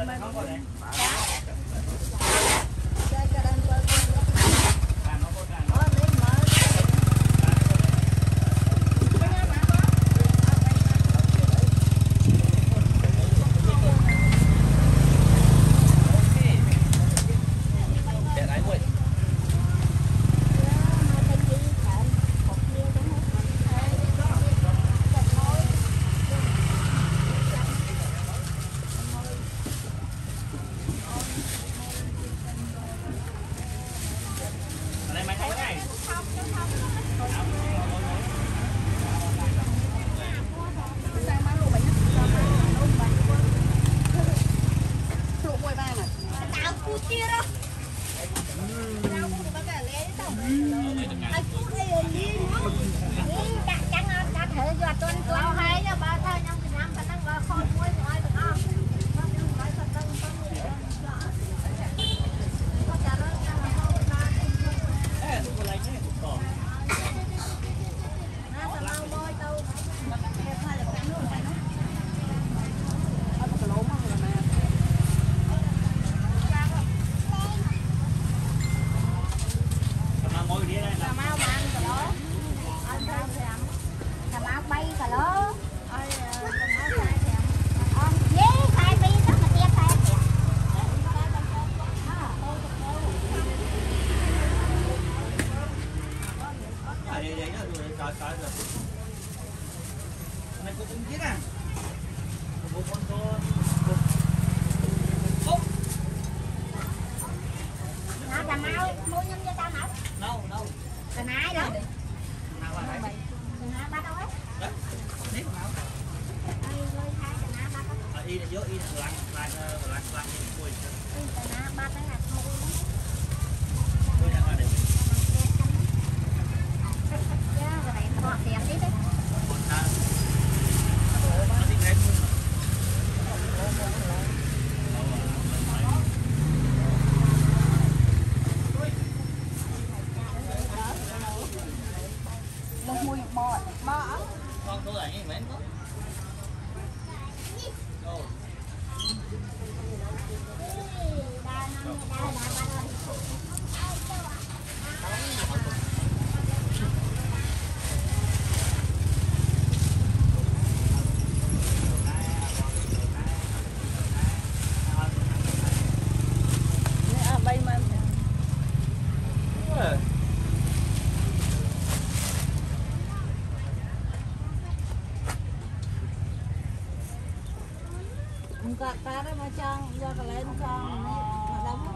ta đó mà cho cả lên cho mà đóng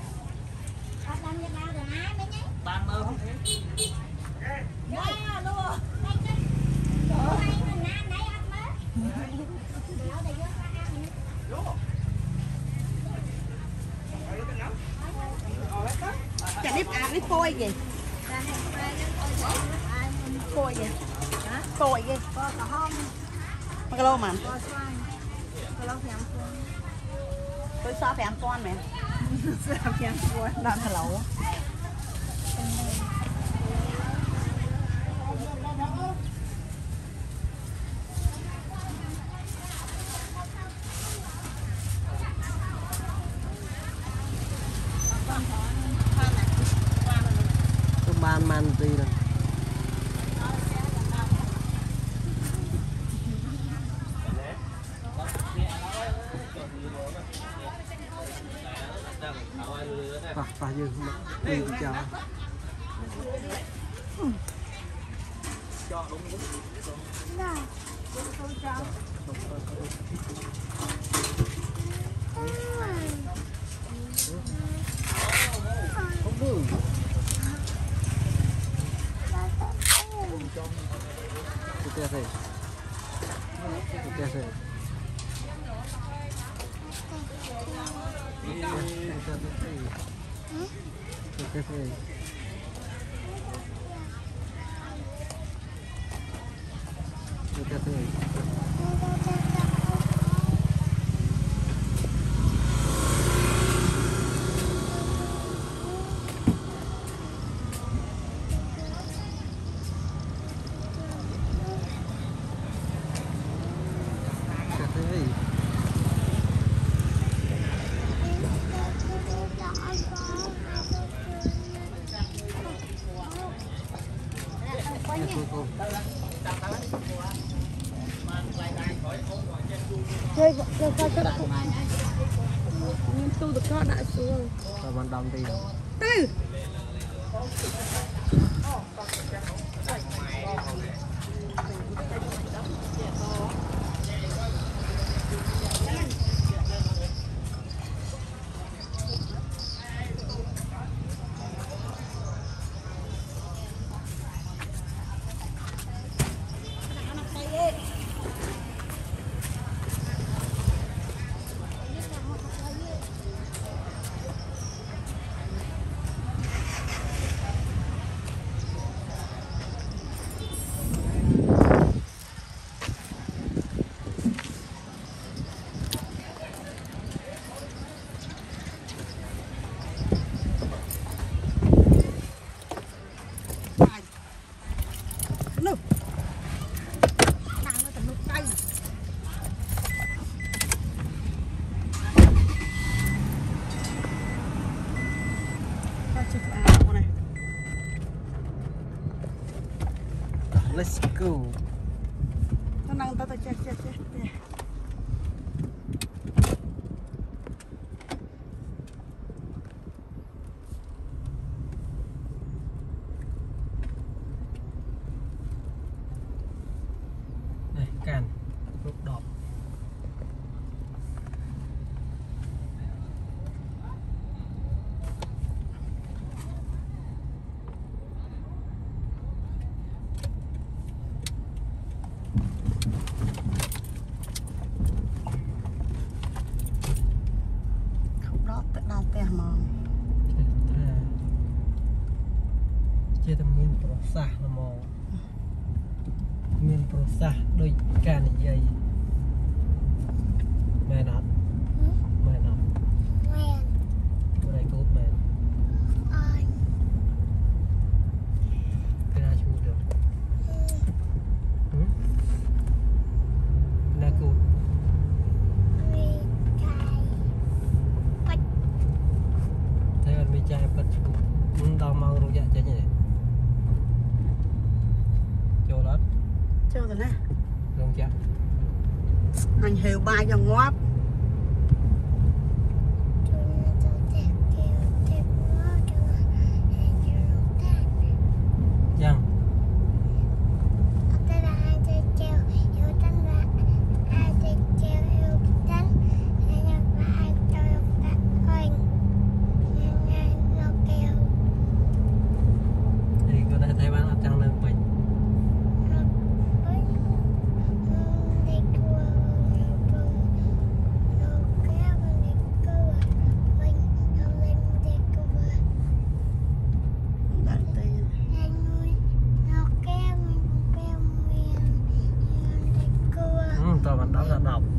ăn ăn như bao rồi hả mấy nhé ban ơn yeah luôn hay mình ăn đấy ăn má chả biết ăn cái phôi gì phôi gì hả phôi gì có cả hôm cái lô mà tôi sao phải ăn con mẹ sao phải ăn con làm thằng lẩu tôi ban man gì rồi phải như đi cho đúng này tôi cho không đủ cái gì cái gì chơi coi cho nhưng tôi được cho đại xuống rồi bạn đâm đi tư let's go nó năng ta chết này càn lúc đỏ chia thành miền pro sa là mò miền pro sa đôi can này dây mẹ nọ bữa đây cút mẹ cái nào chú được na cút thấy anh bị trai bật chú muốn tao mau rồi dạ chứ nhỉ cho rồi nè luôn chưa anh hiểu bài cho ngóp chăng thì có thể thấy bạn ở trong nơi mình tao bạn đó là đọc